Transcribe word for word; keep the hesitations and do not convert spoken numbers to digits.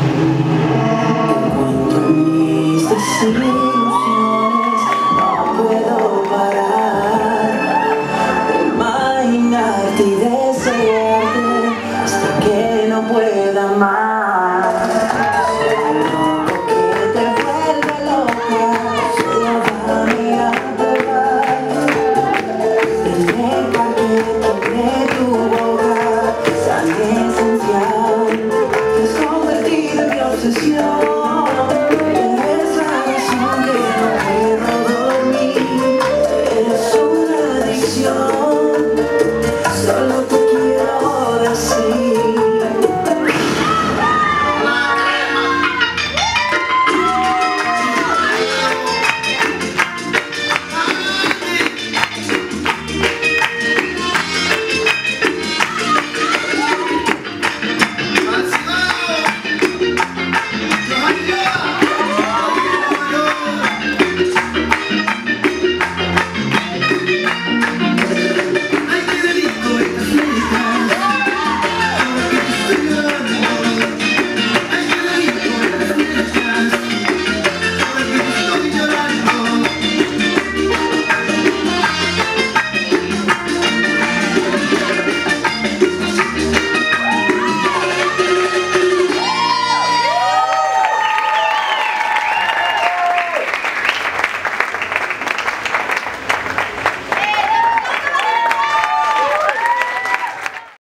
Encuentro mis desilusiones, no puedo parar de imaginarte y desearte hasta que no pueda más. Soy loco que te vuelve loca, solo dame a probar. Deja que toque tu boca, sangre esencial, te has convertido en mi obsesión.